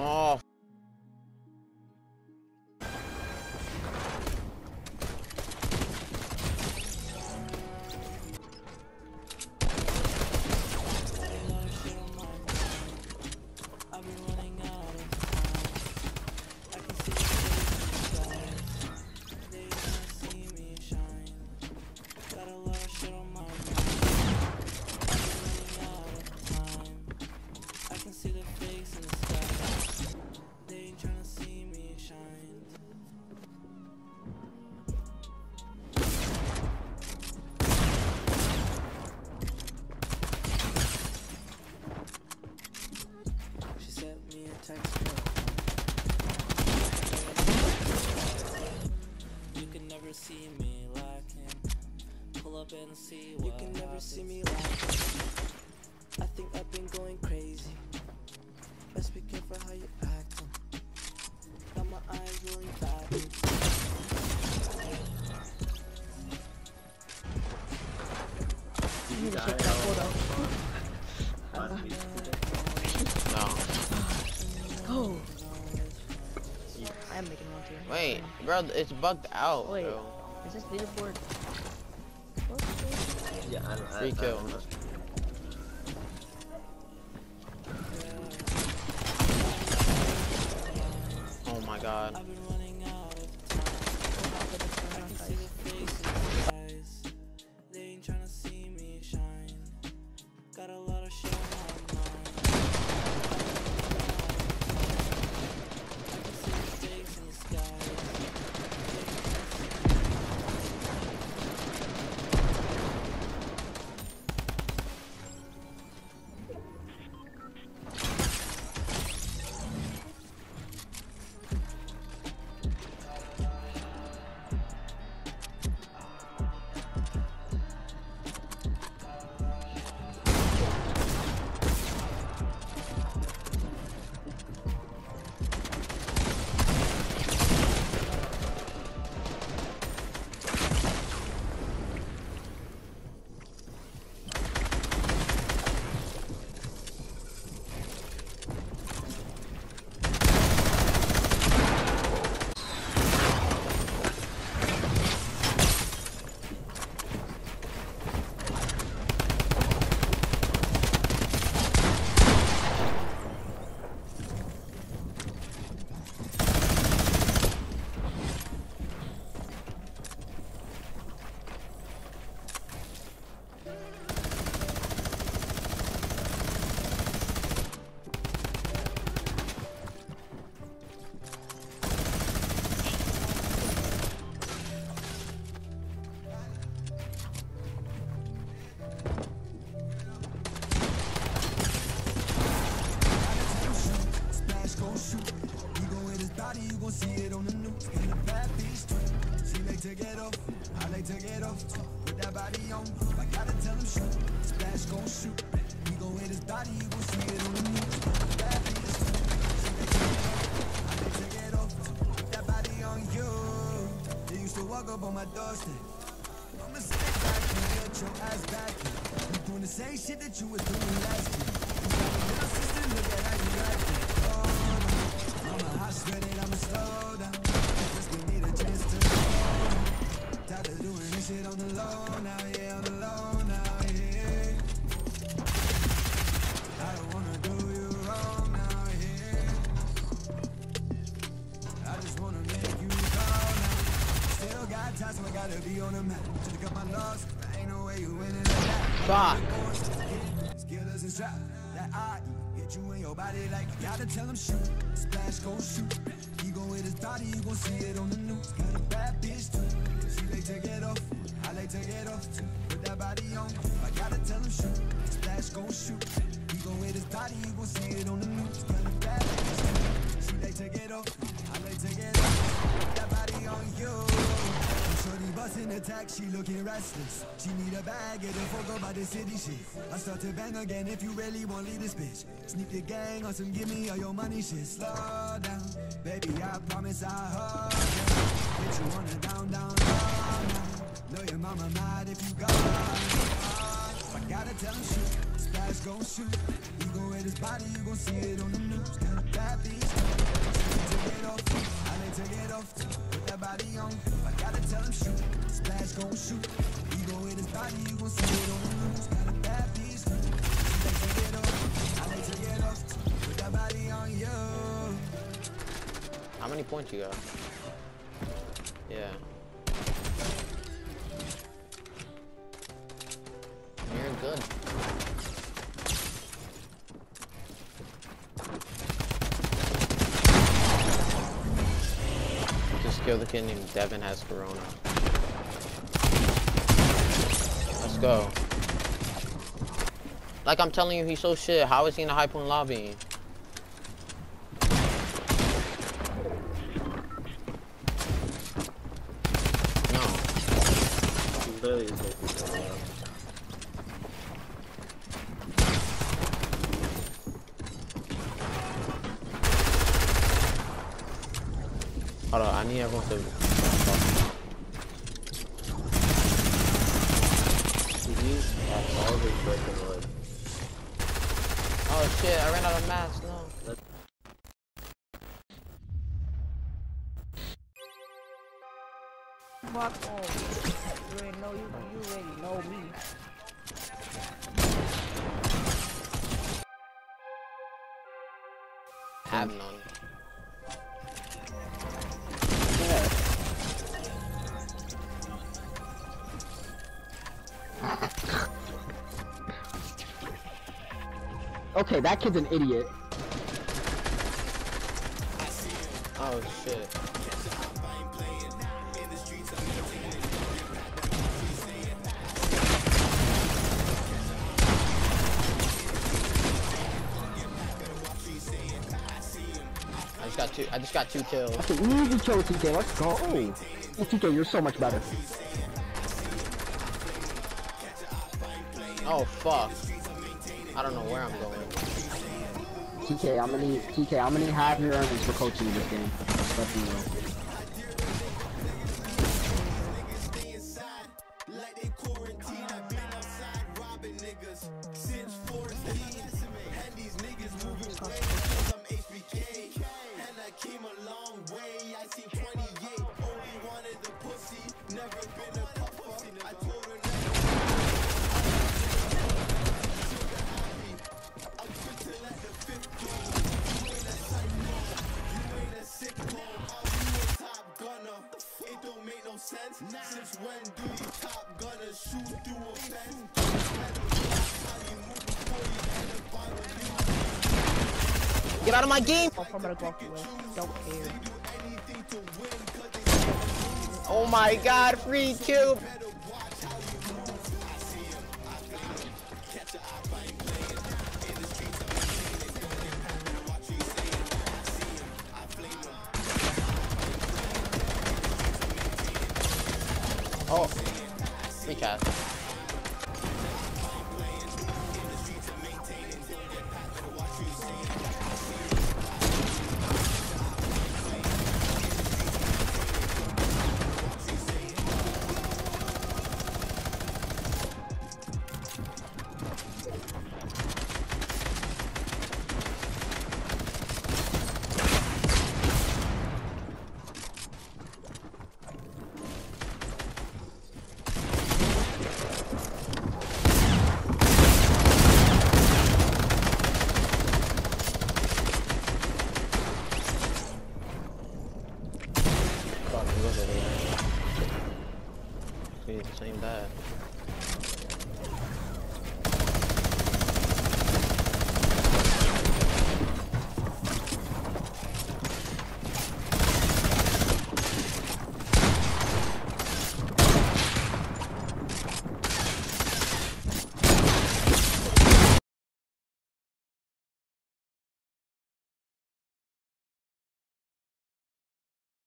No. You can never see me lacking. Pull up and see what you can never see me lacking. I think I've been going crazy. Best be careful how you acting. Got my eyes rolling back. You need to check that photo. No. Oh. I am making one too. Wait, bro, it's bugged out. Wait, bro. is this leaderboard? Yeah, I don't. Free kill. Oh my god. I've been running out of time. I can see the face in their eyes. They ain't tryna see me shine. Got a lot of shit on my mind. I can see the face in the sky. You gon' see it on the news. In the bad beast, she like to get off. I like to get off. Put that body on. I gotta tell him shoot. Splash gon' shoot. He gon' hit his body. You gon' see it on the news. Bad beast, she like to get off. I like to get off. Put that body on you. They used to walk up on my doorstep. I'ma step back and get your ass back. You doing the same shit that you was doing last year. You got a little sister, look at how you acting. I swear that I'ma slow down. Just give me the chance to know. Tired of doing this shit on the low now, yeah, on the low now, yeah. I don't wanna do you wrong now, yeah. I just wanna make you call now. Still got time, so I gotta be on the map. To pick up my loss, there ain't no way you winning that. Fuck. Skillers and strap that I hit you in your body like you gotta tell him shoot. Splash gon' shoot. He gon' hit his body, you gon' see it on the news. Got a bad bitch too. She like to get off, I like to get off too. Put that body on, I gotta tell him shoot. Splash gon' shoot. He gon' hit his body, you gon' see it on the news. Got a bad bitch too. She like to get off, I like to get off. Put that body on you. Shorty bustin' attack, she looking restless. She need a bag, get a fuck about this city shit. I start to bang again if you really won't leave this bitch. Sneak the gang on some give me all your money shit. Slow down, baby, I promise I'll hold you. Get you on the down, down, down now. Know your mama mad if you go. I I gotta tell him shoot, splash gon' shoot. He gon' hit his body, you gon' see it on the news. Got a bad beast, I like to get off, put that body on. I gotta tell him shoot, splash gon' shoot. He gon' hit his body, you gon' see it on the news. Got a bad beast, I like to get off, I like to get off, put that body on you. How many points you got? Yeah. You're good. Just kill the kid named Devin has corona. Let's go. Like I'm telling you, he's so shit. How is he in the high point lobby? Barely is making it. Hold on, I need everyone to. He's all of his broken wood. Oh shit, I ran out of mats, no. Fuck off. You already know you already know me. Have none. Okay, that kid's an idiot. Oh shit. I just got two kills. Okay, easy kill, TK. Let's go. Oh, TK, you're so much better. Oh fuck. I don't know where I'm going. TK, I'm gonna have your earnings for coaching you this game. Let me know. Since when do you top gonna shoot through a fence? Get out of my game! Oh, I'm gonna go off the way. Don't care. Oh my god, free cube! Oh, free cast. He was the same bad.